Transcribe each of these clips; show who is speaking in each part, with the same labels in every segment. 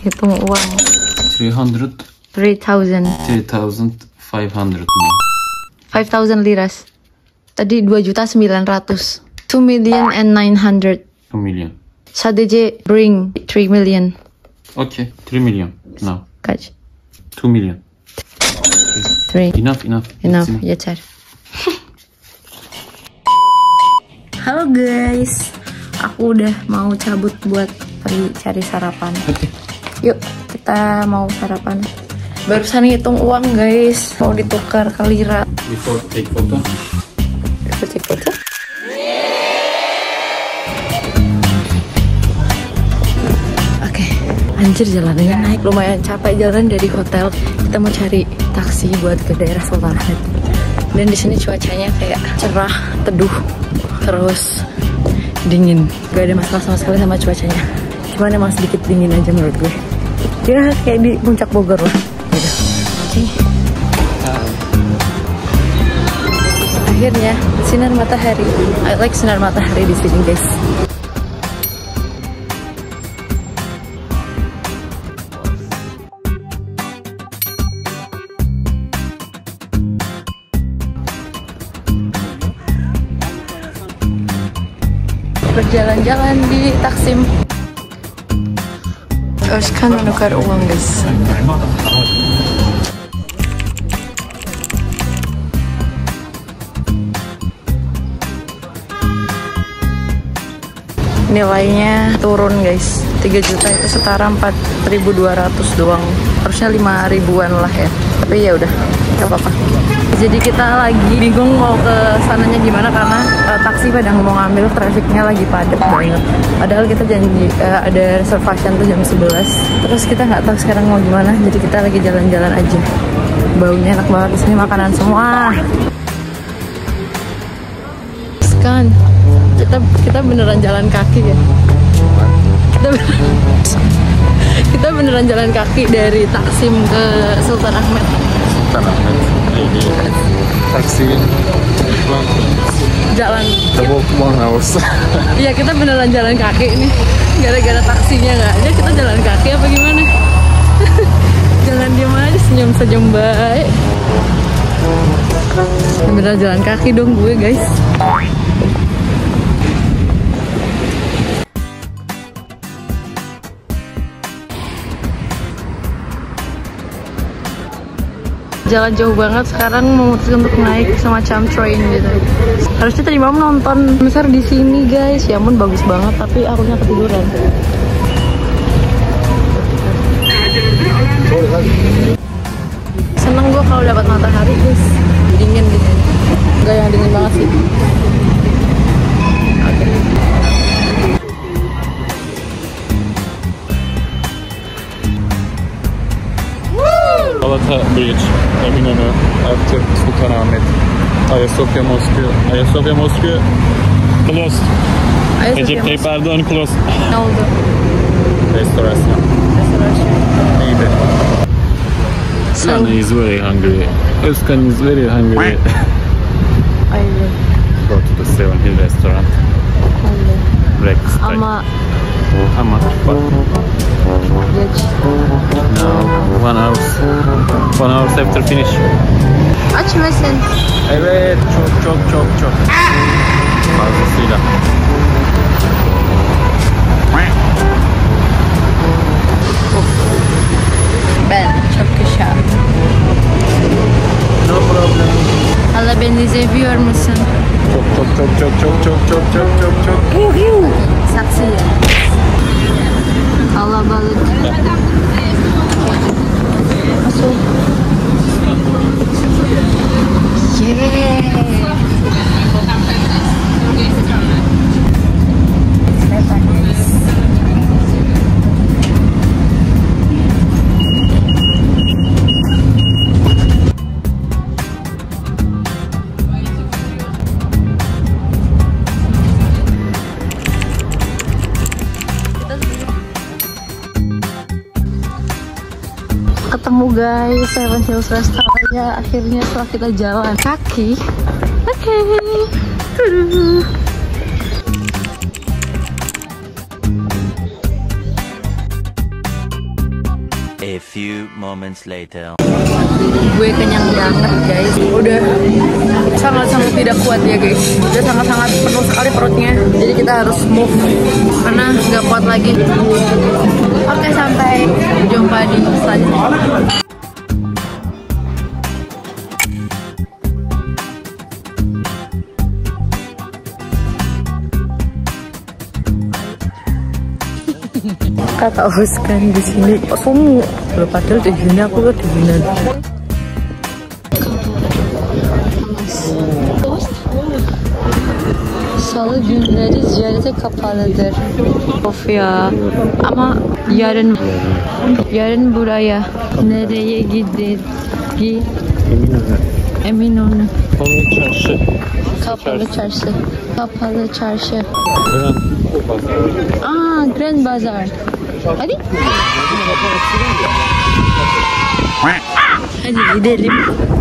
Speaker 1: hitung uang. 3,500
Speaker 2: now.
Speaker 1: 5,000 liras. Tadi 2.900.000. 2,900,000.
Speaker 2: 2 million.
Speaker 1: Sadece bring 3 million.
Speaker 2: Okay, 3 million now.
Speaker 1: Kaç?
Speaker 2: 2 million.
Speaker 1: 3.
Speaker 2: Enough.
Speaker 1: Yeter. Halo guys, aku udah mau cabut buat pergi cari sarapan. Yuk, kita mau sarapan. Barusan ngitung uang guys, mau ditukar ke lira.
Speaker 2: Before take photo.
Speaker 1: Oke, anjir jalannya naik, lumayan capek jalan dari hotel. Kita mau cari taksi buat ke daerah Sultan Ahmed. Dan di sini cuacanya kayak cerah, teduh, terus dingin. Gak ada masalah sama sekali sama cuacanya. Cuman emang sedikit dingin aja menurut gue. Ya kayak di puncak Bogor lah. Oke. Akhirnya sinar matahari. I like sinar matahari di sini guys. Berjalan-jalan di Taksim. Özkan menukar uang guys. Nilainya turun guys. 3 juta itu setara 4.200 doang. Harusnya 5.000-an lah ya. Tapi ya udah, nggak apa-apa. Jadi kita lagi bingung mau ke sananya gimana karena taksi pada mau ngambil, trafficnya lagi padat banget. Padahal kita janji ada reservation tuh jam 11. Terus kita nggak tahu sekarang mau gimana. Jadi kita lagi jalan-jalan aja. Baunya enak banget di sini, makanan semua. Kan kita beneran jalan kaki ya. Kita beneran jalan kaki dari Taksim ke Sultan Ahmed.
Speaker 2: Taksi
Speaker 1: Jalan
Speaker 2: walk 1 hour.
Speaker 1: Iya, kita beneran jalan kaki ini. Gara-gara taksinya nggak ada, kita jalan kaki apa gimana? Jangan diem aja, senyum baik. Beneran jalan kaki dong gue guys. Jalan jauh banget, sekarang memutuskan untuk naik semacam train gitu. Harusnya tadi malam nonton besar di sini guys, ya ampun bagus banget, tapi akunya ketiduran. Seneng gue kalau dapat matahari guys, dingin. Enggak yang dingin banget sih. Oke.
Speaker 2: Galata Bridge, Eminönü, artık Sultanahmet, Ayasofya Mosque, closed. Recep Tayyip Erdoğan closed.
Speaker 1: Ne oldu?
Speaker 2: Restorasyon. Neydi? Özkan is very hungry. Özkan is very hungry.
Speaker 1: Aynen.
Speaker 2: Go to the Seven Hill restaurant. Breakfast.
Speaker 1: Ama geç.
Speaker 2: No, 1 hour after finish.
Speaker 1: Aç mısın?
Speaker 2: Evet, çok. Fazlasıyla.
Speaker 1: Ben çok güzel.
Speaker 2: No problem.
Speaker 1: Hala beni seviyor musun?
Speaker 2: Çok.
Speaker 1: Saksi ya. Alabalık. Masuk. Yeah. Ketemu guys, Seven Hills Restaurantnya akhirnya setelah kita jalan kaki. Oke.
Speaker 3: few moments later.
Speaker 1: Gue kenyang banget guys. Udah sangat-sangat tidak kuat ya guys. Udah sangat-sangat penuh sekali perutnya. Jadi kita harus move karena nggak kuat lagi. Oke, sampai jumpa di selanjutnya. Kata Oskan di sini semu. Loh, padahal di sini aku kedinginan. Salı günleri ziyarete kapalıdır. Of ya. Ama yarın buraya nereye gider? Eminönü. Kapalı çarşı. Kapalı çarşı. Grand Bazaar. Hadi. Hadi gidelim.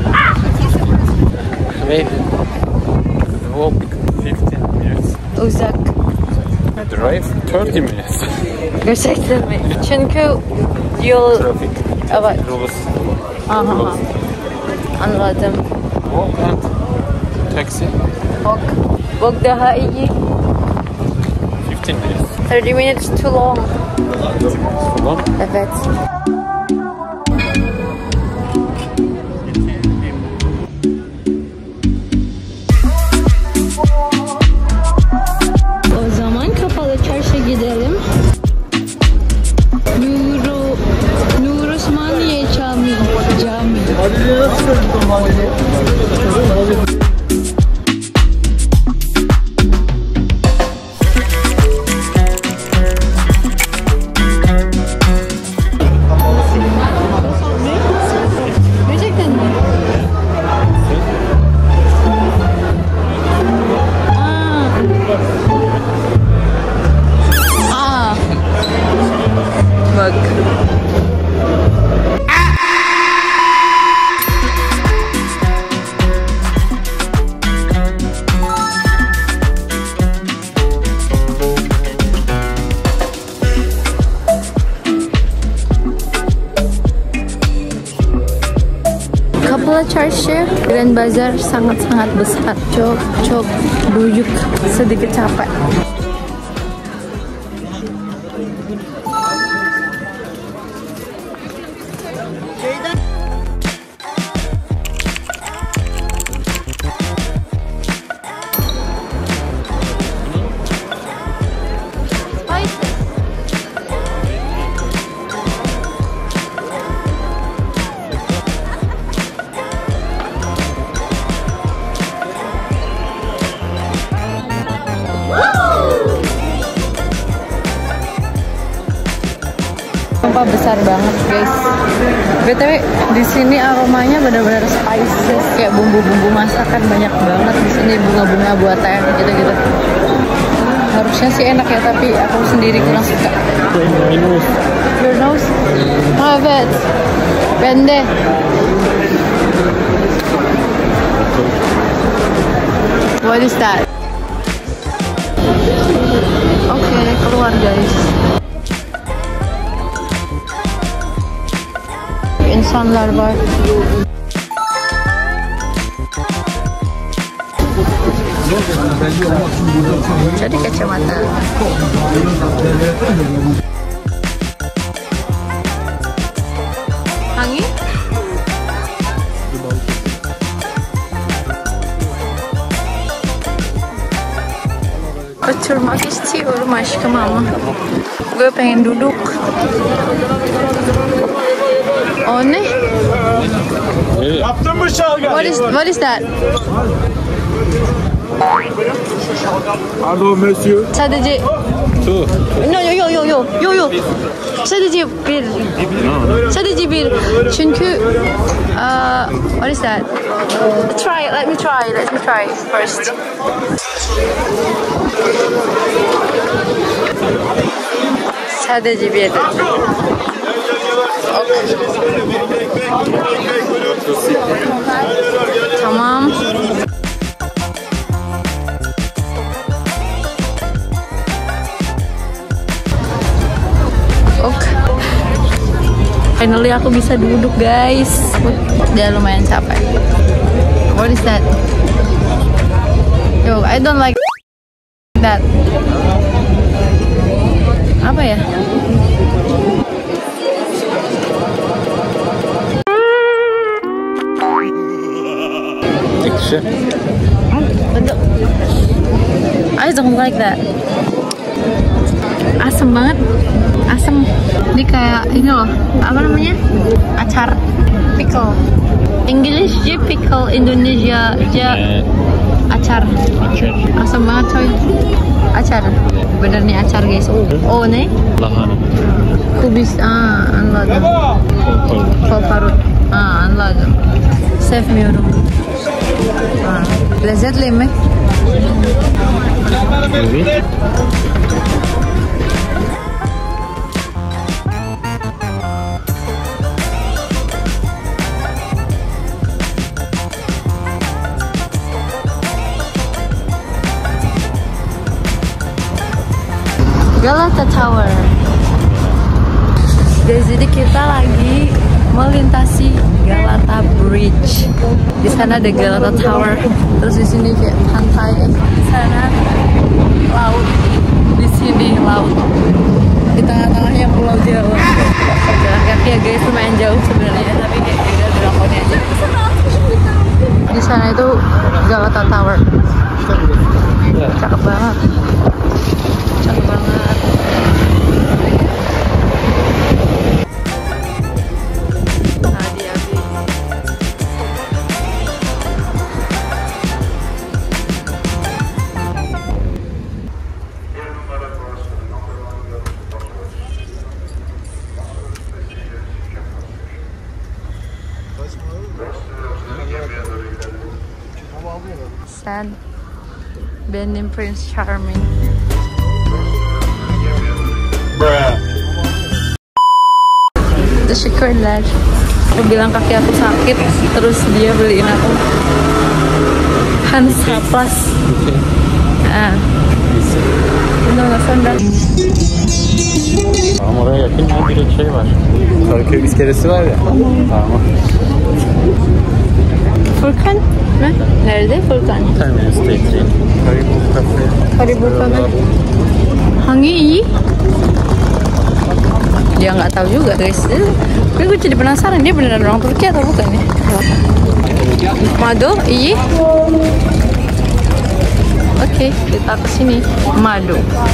Speaker 2: Walk 15 minutes.
Speaker 1: Uzak.
Speaker 2: Drive 30 minutes.
Speaker 1: Gerçekten mi? Çünkü yol...
Speaker 2: Traffic.
Speaker 1: Evet.
Speaker 2: Rules.
Speaker 1: Aha. Anladım.
Speaker 2: Walk and taxi.
Speaker 1: Walk daha iyi.
Speaker 2: 15 minutes.
Speaker 1: 30 minutes too long.
Speaker 2: Tamam.
Speaker 1: Evet. O zaman kapalı çarşı gidelim. Nur Osmaniye Cami. Gerçekten mi? Bak. Kapalı Çarşı, Grand Bazaar sangat-sangat besar, çok büyük, sedikit capek. Sumpah besar banget guys. BTW di sini aromanya benar-benar spices, kayak bumbu-bumbu masakan banyak banget di sini, bunga-bunga buat teh gitu-gitu. Harusnya sih enak ya, tapi aku sendiri kurang suka. Your nose? Evet. Bende. What is that? Oke, keluar guys. İnsanlar var. Jadi kacamata. Hangi? Oturmak istiyorum aşkım ama gue pengen duduk. O ne?
Speaker 4: Yaptın mı şalgam?
Speaker 1: What is that?
Speaker 4: Pardon monsieur.
Speaker 1: Sadece
Speaker 2: Two.
Speaker 1: Yo. Sadece bir. Sadece bir. Çünkü what is that? Let me try first. Sadece bir. Tamam. Finally aku bisa duduk guys. Dia lumayan capek. What is that? Yo, I don't like that. Apa ya? Bentuk. I don't like that. Asem banget. Asem. Ini kayak ini loh. Apa namanya? Acar. Pickle. English je pickle, Indonesia je acar. Asem banget coy. Acar. Bener nih acar guys. Oh nih.
Speaker 2: Lahana.
Speaker 1: Kubis. Anladım. Kol parut. Anladım. Sevmiyorum. Lezzetli mi?
Speaker 2: Evet.
Speaker 1: Galata Tower. Guys, jadi kita lagi melintasi Galata Bridge. Di sana ada Galata Tower. Terus di sini kayak pantai. Di sana laut. Di sini laut. Di tengah-tengahnya Pulau Jawa. Jalan kaki ya guys, lumayan jauh sebenarnya, tapi kayak udah berangkatnya aja. Di sana itu Galata Tower. Cakep banget. Cakep banget. Sad. Benim Prince Charming. Teşekkürler. Aku bilang kaki aku sakit, terus dia beliin aku Hansaplast. Bunu sonra.
Speaker 2: Tamam, oraya yakın bir şey var. Karaköy iskelesi var ya. Tamam.
Speaker 1: Furkan mı? Nerede Furkan?
Speaker 2: Terminal Station. Karibu Cafe.
Speaker 1: Karibu Cafe. Hangi iyi? Dia nggak tahu juga guys. Tapi gue jadi penasaran dia beneran orang Turki atau bukan ya? Mado, iyi. Oke, kita ke sini. Mado.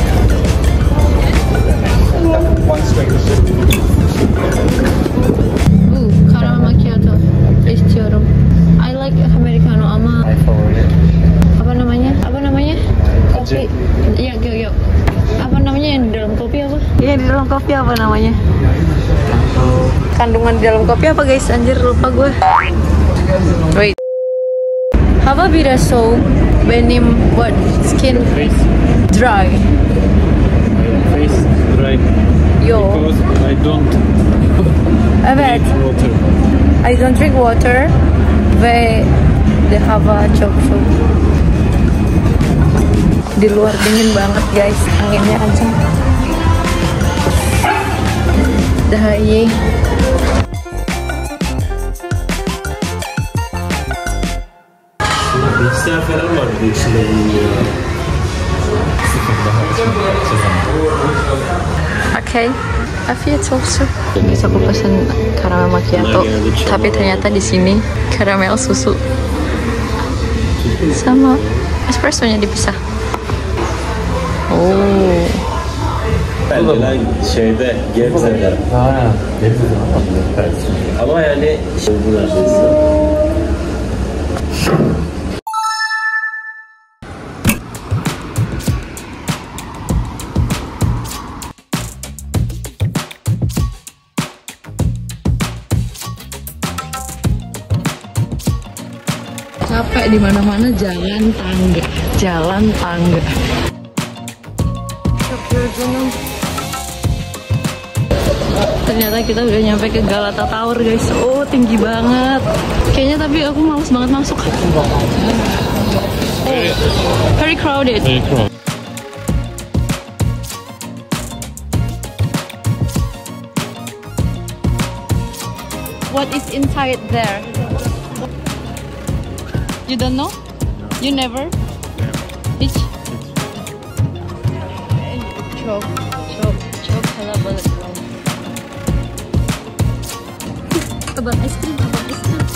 Speaker 1: Caramel macchiato istiyorum. I like americano ama apa namanya? Kopi. Iya, yuk. Apa namanya yang di dalam kopi apa? Iya, di dalam kopi apa namanya? Kandungan di dalam kopi apa guys? Anjir lupa gue. Wait. Hava biraz soğuk. Benim what skin dry.
Speaker 2: Face dry.
Speaker 1: Yo.
Speaker 2: Because I don't
Speaker 1: Evet.
Speaker 2: drink water.
Speaker 1: I don't drink water ve de hava çok soğuk. Di luar dingin banget guys, anginnya kenceng. Daha iyi.
Speaker 2: Bilgisayar falan var bir de içinde bulunuyor. Sıfır daha
Speaker 1: Oke, afiyet olsun. Guys, aku pesen caramel macchiato, tapi ternyata di sini caramel susu sama espressonya dipisah. Oh.
Speaker 4: Belgeler şeyde Gebze'de. Ama yani bu neredeyse.
Speaker 1: Capek di mana-mana jalan tangga. Ternyata kita udah nyampe ke Galata Tower guys. Oh, tinggi banget. Kayaknya tapi aku males banget masuk. Very crowded.
Speaker 2: Very crowded.
Speaker 1: What is inside there? You don't know? You never? It's çok kalabalık. Abang es krim, abang es krim.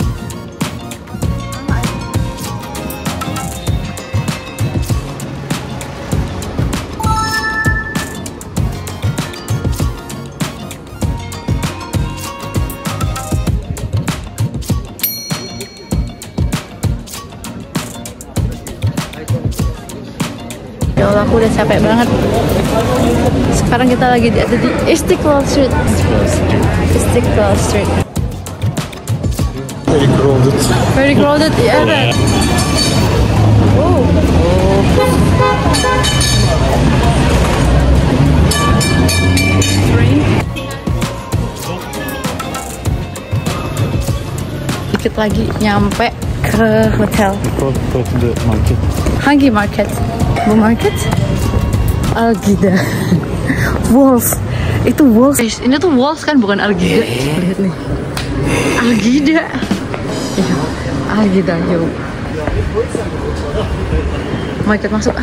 Speaker 1: Ya Allah, aku udah capek banget. Sekarang kita lagi ada di Istiqlal Street. Istiqlal Street.
Speaker 2: Very crowded.
Speaker 1: Very crowded, ya. Yeah. Oh. Dikit lagi nyampe ke hotel.
Speaker 2: Go to the market.
Speaker 1: Hangi market? Bu market? Algida. Wolf. Itu Wolf. Ini tuh Wolf kan, bukan Algida. Lihat nih. Algida. Iya, Algida, yuk. Market masuk.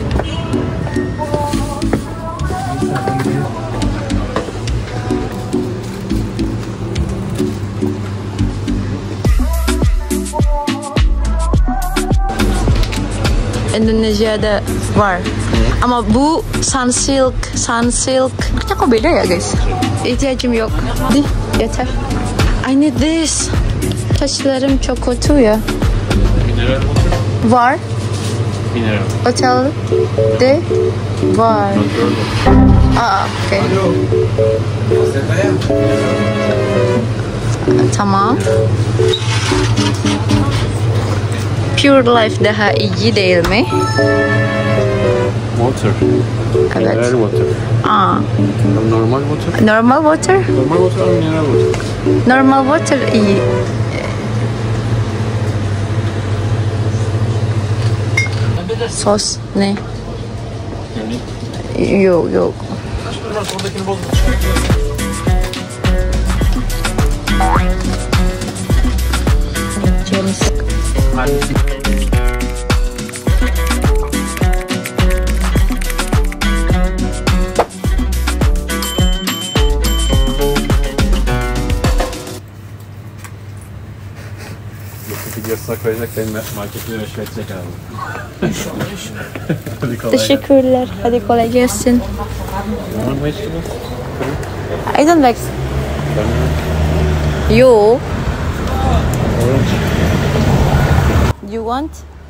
Speaker 1: Indonesia'da var. Ama bu Sunsilk. Makanya kok beda ya guys? İhtiyacım yok. Di, yeter. I need this. Saçlarım çok kötü ya.
Speaker 2: Mineral
Speaker 1: Var.
Speaker 2: Mineral.
Speaker 1: Otelde var. Okay. Tamam. Pure Life daha iyi değil mi?
Speaker 2: Water.
Speaker 1: Evet.
Speaker 2: Mineral water. Normal water.
Speaker 1: Normal water?
Speaker 2: Normal water or mineral water?
Speaker 1: Normal water iyi. Sos ne? Yok. James.
Speaker 2: Videosuna koyacak, benim marketini rüşvetecek abi. Hadi kolay gelsin.
Speaker 1: Teşekkürler. Hadi kolay gelsin.
Speaker 2: Var mı içki?
Speaker 1: I don't like. You.
Speaker 2: Orange.
Speaker 1: You want?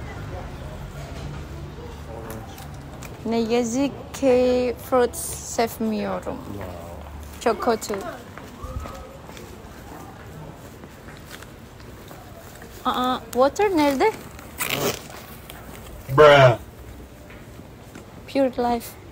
Speaker 1: Ne yazık ki fruit sevmiyorum. Çok kötü. Water nerede?
Speaker 2: Bruh.
Speaker 1: Pure Life.